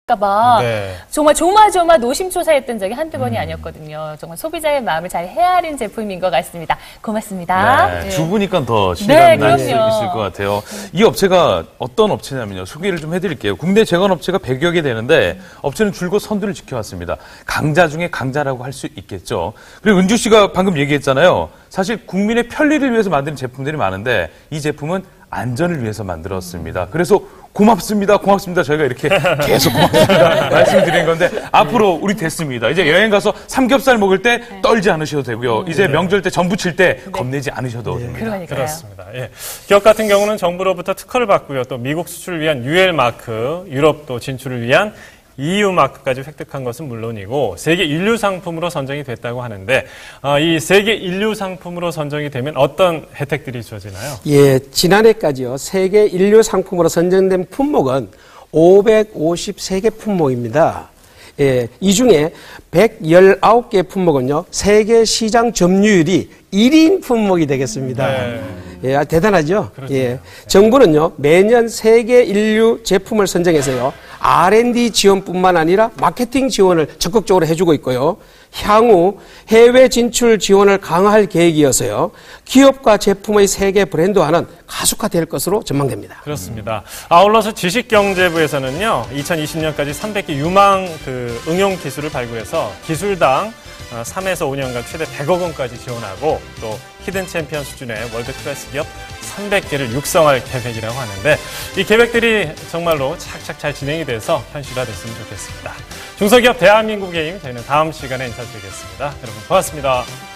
할까봐 네. 정말 조마조마 노심초사했던 적이 한두 번이 아니었거든요. 정말 소비자의 마음을 잘 헤아린 제품인 것 같습니다. 고맙습니다. 네, 네. 주부니까 더 실감이 날 수 그럼요. 있을 것 같아요. 이 업체가 어떤 업체냐면요. 소개를 좀 해드릴게요. 국내 제관업체가 100여 개 되는데 업체는 줄곧 선두를 지켜왔습니다. 강자 중에 강자라고 할 수 있겠죠. 그리고 은주 씨가 방금 얘기했잖아요. 사실 국민의 편리를 위해서 만드는 제품들이 많은데 이 제품은 안전을 위해서 만들었습니다. 그래서 고맙습니다. 저희가 이렇게 계속 고맙습니다. 말씀드린 건데 앞으로 우리 됐습니다. 이제 여행 가서 삼겹살 먹을 때 떨지 않으셔도 되고요. 이제 명절 때 전부 칠 때 겁내지 않으셔도 됩니다. 그러니까요. 그렇습니다. 예. 기업 같은 경우는 정부로부터 특허를 받고요. 또 미국 수출을 위한 UL 마크, 유럽도 진출을 위한 EU 마크까지 획득한 것은 물론이고 세계 인류 상품으로 선정이 됐다고 하는데 이 세계 인류 상품으로 선정이 되면 어떤 혜택들이 주어지나요? 예, 지난해까지요. 세계 인류 상품으로 선정된 품목은 553개 품목입니다. 예, 이 중에 119개 품목은요. 세계 시장 점유율이 1인 품목이 되겠습니다. 네. 예, 대단하죠? 그렇죠. 예. 정부는요, 매년 세계 인류 제품을 선정해서요, R&D 지원뿐만 아니라 마케팅 지원을 적극적으로 해주고 있고요. 향후 해외 진출 지원을 강화할 계획이어서요, 기업과 제품의 세계 브랜드화는 가속화될 것으로 전망됩니다. 그렇습니다. 아울러서 지식경제부에서는요, 2020년까지 300개 유망 응용 기술을 발굴해서 기술당 3에서 5년간 최대 100억 원까지 지원하고 또 히든 챔피언 수준의 월드 클래스 기업 300개를 육성할 계획이라고 하는데 이 계획들이 정말로 착착 잘 진행이 돼서 현실화됐으면 좋겠습니다. 중소기업 대한민국의 힘 저희는 다음 시간에 인사드리겠습니다. 여러분 고맙습니다.